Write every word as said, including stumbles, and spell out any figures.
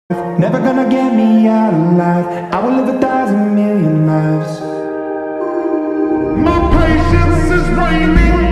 Never gonna get me out alive. I will live a thousand million lives. My patience is waning.